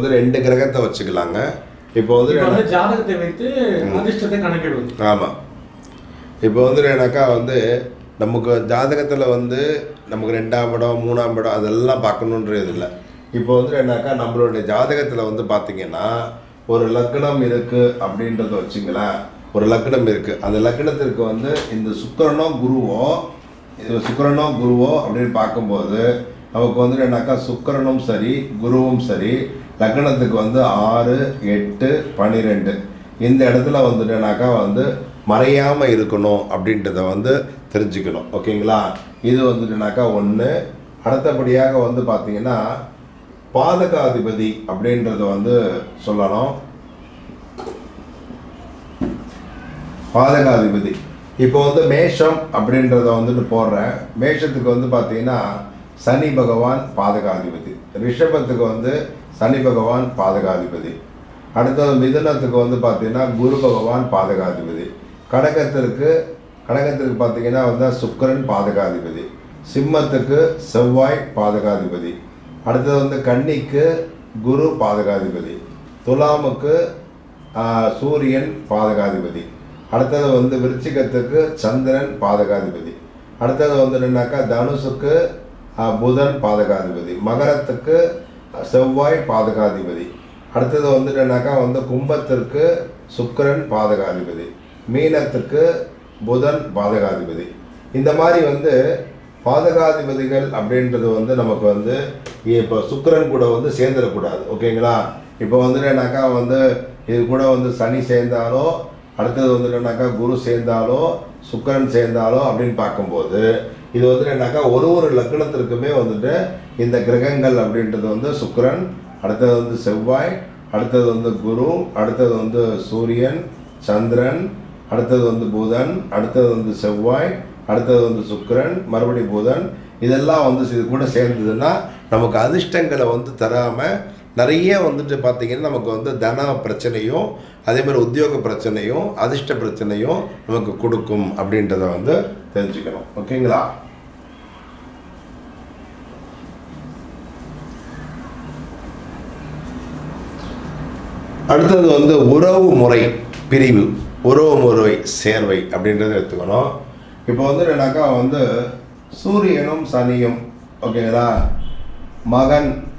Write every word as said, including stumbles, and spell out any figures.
வந்து ரெண்டு கிரகத்தை வச்சுக்கலாங்க. இப்போ வந்து ஜாதகத்தை வைத்து அதிர்ஷ்டத்தை கணக்கிடுவது. ஆமாம். இப்போ வந்து என்னக்கா வந்து நமக்கு ஜாதகத்தில் வந்து நமக்கு ரெண்டாம் இடம் மூணாம் இடம் அதெல்லாம் பார்க்கணுன்றது இல்லை. இப்போ வந்து என்னக்கா நம்மளுடைய ஜாதகத்தில் வந்து பார்த்திங்கன்னா ஒரு லக்னம் இருக்குது அப்படின்றத வச்சுங்களேன். ஒரு லக்னம் இருக்குது, அந்த லக்னத்திற்கு வந்து இந்த சுக்கிரனோ குருவோ இது சுக்கிரனோ குருவோ அப்படின்னு பார்க்கும்போது நமக்கு வந்து என்னக்கா சுக்கிரனும் சரி குருவும் சரி லக்னத்துக்கு வந்து ஆறு எட்டு பன்னிரெண்டு இந்த இடத்துல வந்துட்டுனாக்கா வந்து மறையாமல் இருக்கணும் அப்படின்றத வந்து தெரிஞ்சுக்கணும். ஓகேங்களா? இது வந்துட்டுனாக்கா ஒன்று. அடுத்தபடியாக வந்து பார்த்திங்கன்னா பாதகாதிபதி அப்படின்றத வந்து சொல்லணும். பாதகாதிபதி இப்போ வந்து மேஷம் அப்படின்றத வந்துட்டு போடுறேன். மேஷத்துக்கு வந்து பார்த்திங்கன்னா சனி பகவான் பாதகாதிபதி. ரிஷபத்துக்கு வந்து சனி பகவான் பாதகாதிபதி. அடுத்தது மிதுனத்துக்கு வந்து பார்த்திங்கன்னா குரு பகவான் பாதகாதிபதி. கடகத்திற்கு கடகத்திற்கு பார்த்திங்கன்னா வந்து சுக்கிரன் பாதகாதிபதி. சிம்மத்துக்கு செவ்வாய் பாதகாதிபதி. அடுத்தது வந்து கன்னிக்கு குரு பாதகாதிபதி. துலாமுக்கு சூரியன் பாதகாதிபதி. அடுத்தது வந்து விருச்சிகத்துக்கு சந்திரன் பாதகாதிபதி. அடுத்தது வந்து என்னன்னாக்கா தனுசுக்கு புதன் பாதகாதிபதி. மகரத்துக்கு செவ்வாய் பாதகாதிபதி. அடுத்தது வந்து என்னன்னாக்கா வந்து கும்பத்திற்கு சுக்கிரன் பாதகாதிபதி. மீனத்துக்கு புதன் பாதகாதிபதி. இந்த மாதிரி வந்து பாதகாதிபதிகள் அப்படின்றது வந்து நமக்கு வந்து இப்போ சுக்கிரன் கூட வந்து சேர்ந்துடக்கூடாது. ஓகேங்களா? இப்போ வந்து என்னன்னாக்கா வந்து இது கூட வந்து சனி சேர்ந்தாலோ அடுத்தது வந்து என்னன்னாக்கா குரு சேர்ந்தாலோ சுக்கிரன் சேர்ந்தாலோ அப்படின்னு பார்க்கும்போது இது வந்து என்னன்னாக்கா ஒரு ஒரு லக்னத்திற்குமே வந்துட்டு இந்த கிரகங்கள் அப்படின்றது வந்து சுக்கிரன், அடுத்தது வந்து செவ்வாய், அடுத்தது வந்து குரு, அடுத்தது வந்து சூரியன் சந்திரன், அடுத்தது வந்து புதன், அடுத்தது வந்து செவ்வாய், அடுத்தது வந்து சுக்கிரன், மறுபடி புதன், இதெல்லாம் வந்து இது கூட சேர்ந்ததுன்னா நமக்கு அதிர்ஷ்டங்களை வந்து தராமல் நிறைய வந்துட்டு பார்த்திங்கன்னா நமக்கு வந்து தன பிரச்சனையும் அதே மாதிரி உத்தியோக பிரச்சனையும் அதிர்ஷ்ட பிரச்சனையும் நமக்கு கொடுக்கும் அப்படின்றத வந்து தெரிஞ்சுக்கணும். ஓகேங்களா? அடுத்தது வந்து உறவு முறை பிரிவு, உறவு முறை சேர்வை அப்படின்றத எடுத்துக்கணும். இப்போ வந்து என்னக்கா வந்து சூரியனும் சனியும் ஓகேங்களா மகன்